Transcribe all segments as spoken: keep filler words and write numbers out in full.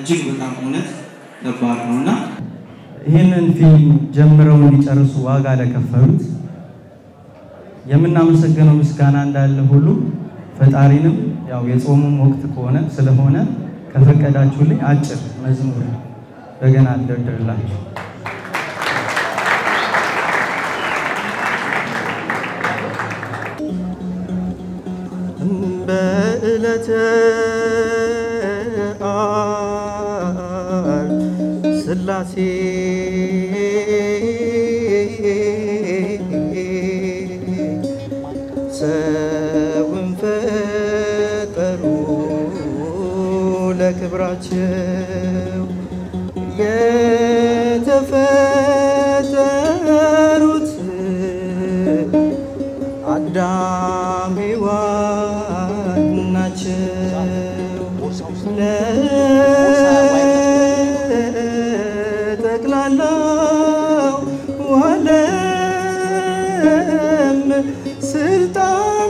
እጅግ በጣም እውነት ከባድ ነውና ይሄንን ፊልም ጀምረው እንዲጨርሱ ዋጋ ለከፈሉት የምናመሰግነው ምስጋና እንዳለ ሁሉ ፈጣሪንም ያው የጾሙም ወቅት ከሆነ ስለሆነ ከፈቀዳችሁልኝ አጭር መዝሙር በገና አልደርድርላችሁ በእለተ ዓርብ ስላሴ ሰውን ፈጠሩ ለክብራቸው የተፈጠሩት አዳም ሔዋን ናቸው ለጠቅላላው ዓለም ስልጣን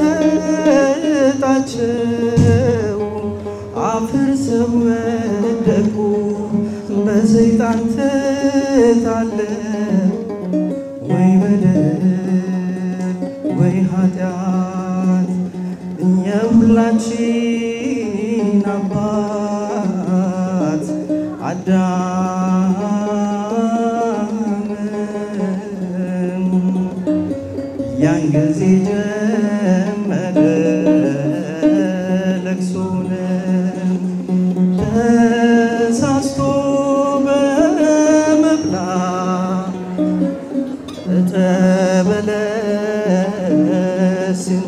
ቢሰጣቸው አፍርሰው ወደቁ በሰይጣን ተታለ ወይ በደል ወይ ኃጢአት የሁላችን አባት አዳም ያን ጊዜ ጀመረ ለቅሶን ተሳስቶ በመብላት እጠበለስን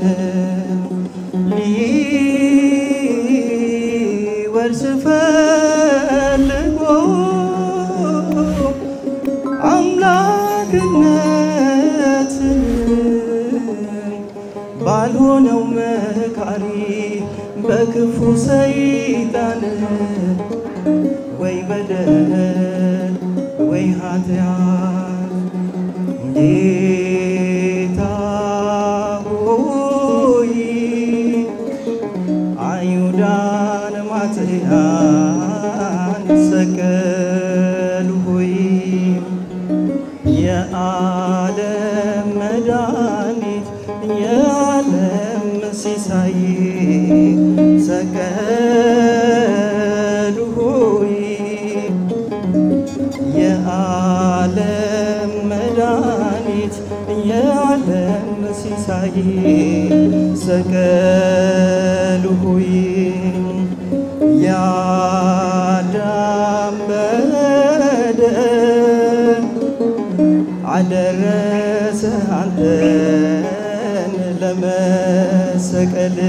ሊወርስ ፈልጎ አምላክነትን ባልሆነው መካሪ በክፉ ሰይጣን ወይ በደል ወይ ኃጢአት ጌታ ሆይ አይሁዳን ማትያን ሰቀሉ ሆይ የዓለም መድኃኒት የዓለም ሲሳይ ሰቀሉ ሆይ የዓለም መድኃኒት የዓለም ሲሳይ ሰቀሉ ሆይ የአዳም በደል አደረሰ አንተን ለመሰቀል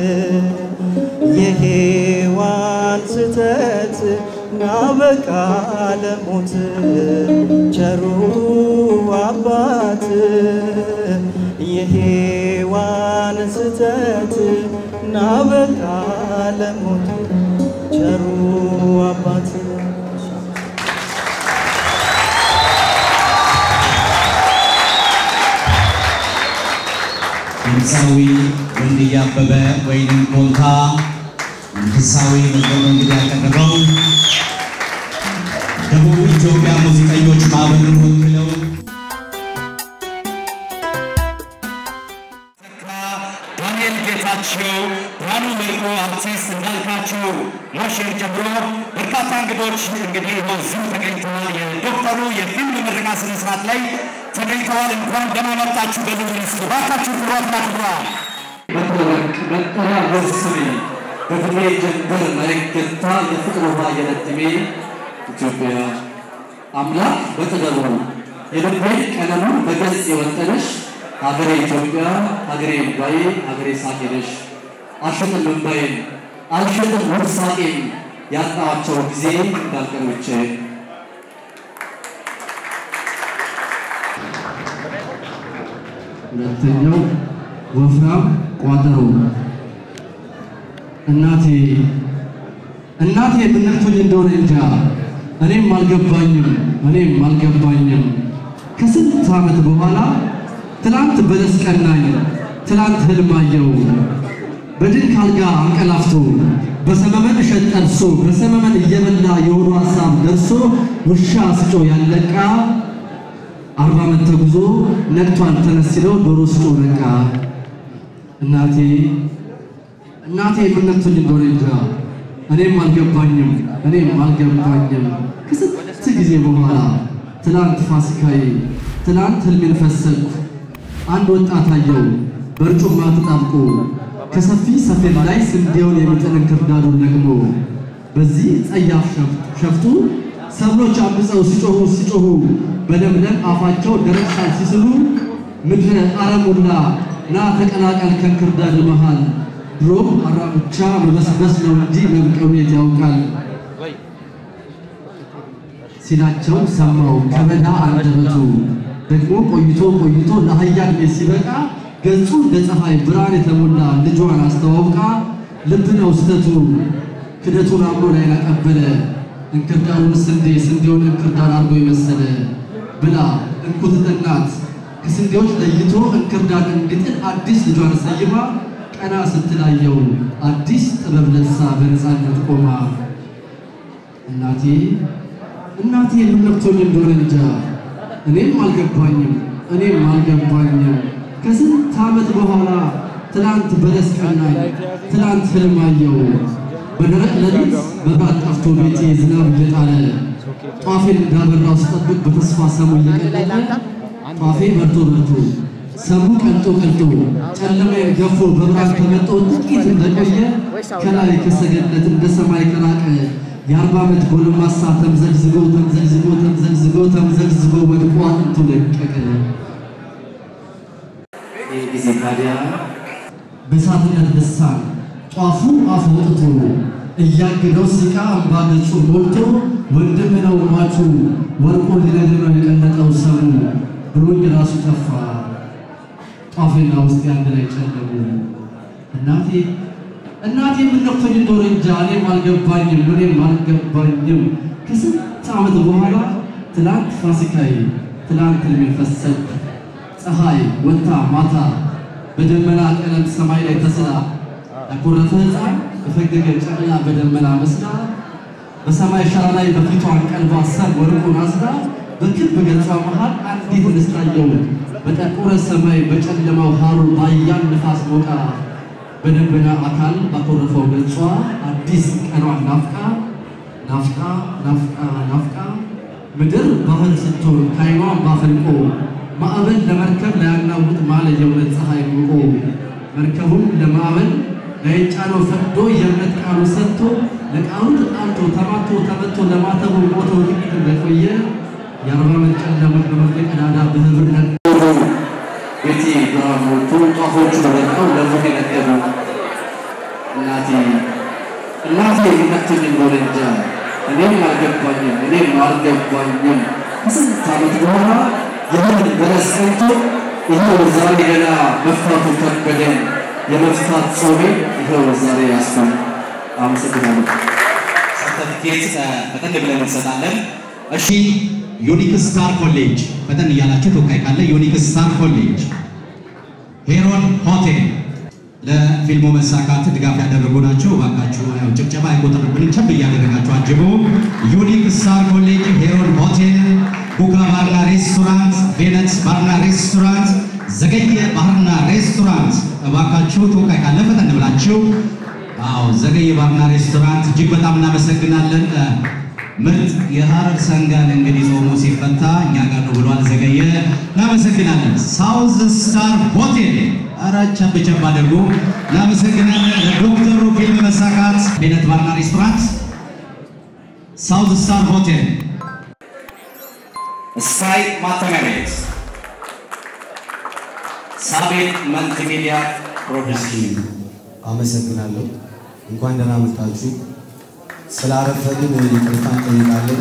የሔዋን ስተት ናበቃ ለሞት ቸሩ አባት የሔዋን ስተት ናበቃ ለሞት ቸሩ አባት መንፈሳዊ ወንድያ አበበ ወይንም ኮንታ መንፈሳዊ መዝሙር እንግዲህ ያቀረበው ደቡብ ኢትዮጵያ ሙዚቀኞች ማህበርን ወክለው ዳንኤል ጌታቸው ብርሃኑ መልኩ አርቲስት እንዳልካቸው ሞሽር ጀምሮ በርካታ እንግዶች እንግዲህ በዚህ ተገኝተዋል። የዶክተሩ የፊልም ምረቃ ስነ ስርዓት ላይ ተገኝተዋል። እንኳን ደህና መጣችሁ በሉልኝ እስኪ እባካችሁ ክብራትና ክብራን። መጠሪያ በስሜ በፍሬ ጀንበር መለገታ የፍቅር ውሃ የነጥሜ ኢትዮጵያ አምላክ በጥበቡ የልቤ ቀለሙን በገጽ የወጠነሽ ሀገሬ ኢትዮጵያ ሀገሬ እምባዬ ሀገሬ ሳቄ ነሽ። አልሸጥም እምባዬን አልሸጥም ውርሳቄን ያጣኋቸው ጊዜ እንዳልቀሮቼ ሁለተኛው ወፍራም ቋጠሮ እናቴ እናቴ ምንርቶኝ እንደሆነ እንጃ እኔም አልገባኝም እኔም አልገባኝም ከስንት ዓመት በኋላ ትላንት በለስ ቀናኝ ትላንት ህልም አየሁ በድንክ አልጋ አንቀላፍቶ በሰመመን ሸጠርሶ በሰመመን እየበላ የሆኑ ሐሳብ ደርሶ ውሻ ስጮ ያለቃ አርባ ዓመት ተጉዞ ነቅቷል ተነስለው ዶሮ ስጮ ነቃ እናቴ እናቴ ምንነቱኝ እንደሆነ እንጃ እኔም አልገባኝም እኔም አልገባኝም ከስንት ጊዜ በኋላ ትላንት ፋሲካዬ ትላንት ህልሜን ፈሰኩ አንድ ወጣት አየው በርጩማ ተጣብቆ ከሰፊ ሰፌድ ላይ ስንዴውን የሚጥልን ክርዳዱን ለቅሞ በዚህ ጸያፍ ሸፍቱ ሰብሎች አብፀው ሲጮሁ ሲጮሁ በለምለም አፋቸው ደረቅ ሳር ሲስሉ ምድረ አረሙላ ና ተቀላቀል ከክርዳዱ መሃል ድሮም አራብቻ መበስበስ ነው እንጂ መብቀው የት ያውቃል ሲላቸው ሰማው ከበዳ አንደበቱ ደግሞ ቆይቶ ቆይቶ ለሀያል ሲበቃ ገጹ ለፀሐይ ብርሃን የተሞላ ልጇን አስተዋውቃ ልብ ነው ስተቱ ክደቱን አምሮ ላይ ያቀበለ እንክርዳዱን ስንዴ ስንዴውን እንክርዳድ አርጎ የመሰለ ብላ እንኩት እናት ከስንዴዎች ለይቶ እንክርዳድ እንድጥል አዲስ ልጇን ሰይማ ቀና ስትላየው አዲስ ጥበብ ለብሳ በነፃነት ቆማ እናቴ እናቴ ምንነክቶኝ እንደሆነ እንጃ እኔም አልገባኝም እኔም አልገባኝም ከስንት ዓመት በኋላ ትላንት በለስ ቀናኝ ትላንት ህልም አየው በደረቅ ሌሊት መብራት ጠፍቶ ቤቴ ዝናብ እየጣለ ጧፌን እንዳበራው ስጠብቅ በተስፋ ሰሙ እየቀለጠ ጧፌ በርቶ በርቶ ሰሙ ቀልጦ ቀልጦ ጨለማዬን ገፎ በብርሃን ተመጦ ጥቂት እንደቆየ ከላይ ከሰገነት እንደ ሰማይ ከራቀ የአርባ ዓመት ጎልማሳ ተምዘግዝጎ ተምዘግዝጎ ተምዘግዝጎ ተምዘግዝጎ ወድቆ አጥንቱ ለቀቀ የጊዜ ታዲያ በሳትነት ልሳን ጧፉ አፍ ወጥቶ እያገደው ሲቃ አምባ ገጹ ሞልቶ ወንድም ነው ሟቹ ወርቆ ሊነግረው የቀለጠው ሰሙ ብሎኝ ራሱ ጠፋ ጧፌና ውስጥ ያንድ ላይ ጨለሙ እናቴ እናቴ ምንነክቶኝ እንደሆነ እንጃ እኔም አልገባኝም እኔም አልገባኝም ከስንት ዓመት በኋላ ትላንት ፋሲካዬ ትላንት ህልሜን ፈሰኩ ፀሐይ ወጣ ማታ በደመና ቀለም ሰማይ ላይ ተስላ ያኮረፈ ሕፃን በፈገገ ጨቅላ በደመና መስላ በሰማይ ሸራ ላይ በፊቷን ቀልባ ሰብ ወርቁን አስላ በክብ ገጿ መሃል አንዲት እንስታየው በጠቆረ ሰማይ በጨለማው ሐሩር ባያን ንፋስ ሞቃ በደመና አካል ባኮረፈው ገጿ አዲስ ቀኗን ናፍቃ ናፍቃ ናፍቃ ናፍቃ ምድር ባህር ስትሆን ካይኗን ባፈልቆ ማዕበል ለመርከብ ላያናውጥ ማለ የእውነት ፀሐይ ሞቆ መርከቡም ለማዕበል ላይጫነው ፈቅዶ የእምነት ቃሉ ሰጥቶ ለቃሉ ተጣልቶ ተማቶ ተመቶ ለማተቡ ሞቶ ጥቂት እንደቆየ የአርባ ዓመት ጨለሞች በመፍለቅ ቀዳዳ በህብር ነጥሮ ቤቴ ብርሃን ሞልቶ ጧፎቹ ተበርቀው ለሞት የነገሩ እናቴ እናቴ ምንነክቶኝ እንደሆነ እንጃ እኔም አልገባኝም እኔም አልገባኝም ከስንት ዓመት በኋላ የምን በለስ ቀንቶ ይኸው ዛሬ ገና መፍታቱ ከበደን የመፍታት ጾሜ ይኸው ዛሬ ያስፈል አመሰግናለሁ ሰርተፊኬት ፈጠን ብለን እንሰጣለን እሺ ዩኒክ ስታር ኮሌጅ ፈጠን እያላችሁ ተወካይ ካለ ዩኒክ ስታር ኮሌጅ ሄሮን ሆቴል ለፊልሙ መሳካት ድጋፍ ያደረጉ ናቸው ባካችሁ ያው ጭብጨባ አይቆጥርብንም ቸብ እያደረጋችሁ አጅቡ ዩኒክ ስታር ኮሌጅ ሄሮን ሆቴል ቡካ ባርና ሬስቶራንት ቬነስ ባርና ሬስቶራንት ዘገየ ባርና ሬስቶራንት ባካችሁ ተወካይ ካለ ፈጠን ብላችሁ አዎ ዘገየ ባርና ሬስቶራንት እጅግ በጣም እናመሰግናለን ምርጥ የሐረር ሰንጋን እንግዲህ ጾሙ ሲፈታ እኛ ጋር ነው ብሏል ዘገየ እናመሰግናለን ሳውዝ ስታር ሆቴል አራቻ በቸባ አድርጎ እናመሰግናለን ለዶክተሩ ፊልም መሳካት ቬነስ ባርና ሬስቶራንት ሳውዝ ስታር ሆቴል ስካይ ማተሚያ ቤት ሳቤት መልቲሚዲያ ፕሮዳክሽን አመሰግናለሁ እንኳን ደህና መጣችሁ ስላረፈድን ይቅርታ እንጠይቃለን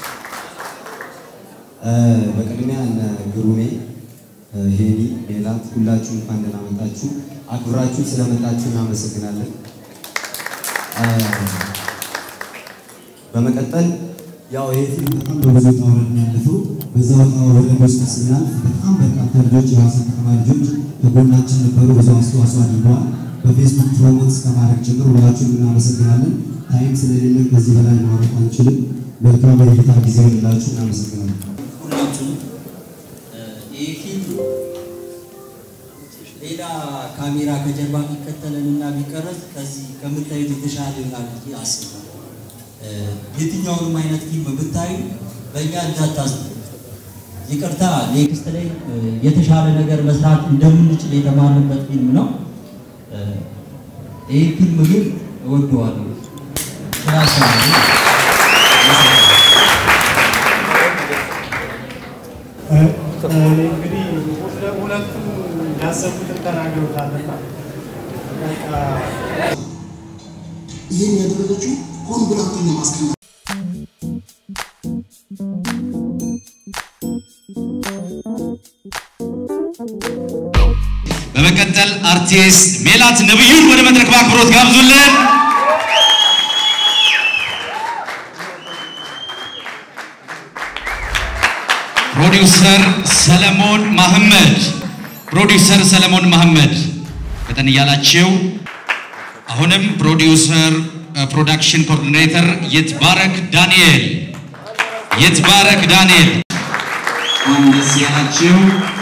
በቅድሚያ እነ ግሩሜ ሄኒ ሜላት ሁላችሁ እንኳን ደህና መጣችሁ አክብራችሁ ስለመጣችሁ እናመሰግናለን በመቀጠል ያው ይሄ ፊልም በጣም በብዙ ታወረን ያለፈው በዛው ታወረን ውስጥ ስናልፍ በጣም በርካታ ልጆች የዋሳ ከተማ ልጆች ከጎናችን ነበሩ ብዙ አስተዋጽኦ አድርገዋል በፌስቡክ ፕሮሞት እስከማድረግ ጀምሮ ሁላችሁም እናመሰግናለን ታይም ስለሌለን ከዚህ በላይ ማውራት አንችልም መልካም የጌታ ጊዜ ይሁንላችሁ እናመሰግናለን ሁላችሁም ይሄ ፊልም ሌላ ካሜራ ከጀርባ ቢከተለንና ቢቀረጽ ከዚህ ከምታዩት የተሻለ ይሆናል ብዬ አስባለሁ የትኛውንም አይነት ፊልም ብታዩ በእኛ እንዳታዝኑ ይቅርታ ኔክስት ላይ የተሻለ ነገር መስራት እንደምንችል የተማርንበት ፊልም ነው ይህ ፊልም ግን እወደዋለሁ ስላሰብኩ እንግዲህ ሁለቱም ያሰቡትን ተናግረውታልና ይህን ያደረገችው ሆን ብላ ለማስቀመጥ በመቀጠል አርቲስት ሜላት ነብዩን ወደ መድረክ በአክብሮት ጋብዙልን ፕሮዲውሰር ሰለሞን መሐመድ ፕሮዲውሰር ሰለሞን መሐመድ በተን ያላችሁ አሁንም ፕሮዲውሰር ፕሮዳክሽን ኮኦርዲኔተር ይትባረክ ዳንኤል ይትባረክ ዳንኤል አንደስ ያላችሁ